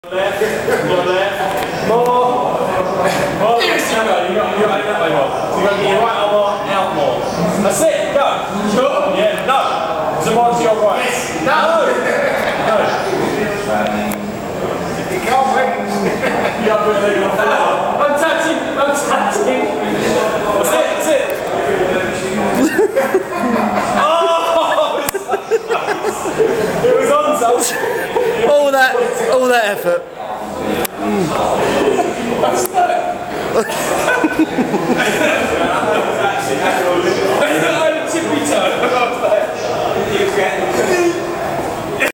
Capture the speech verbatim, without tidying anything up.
Left, more left, more. More. Yes, you go. You got, you got that way more. So you got to get your right arm more, out more. That's it. Go. Sure. Yeah. No. So more to your right. Yes. No. No. You can't win. You got to put a leg on the floor. I'm touching. I'm touching.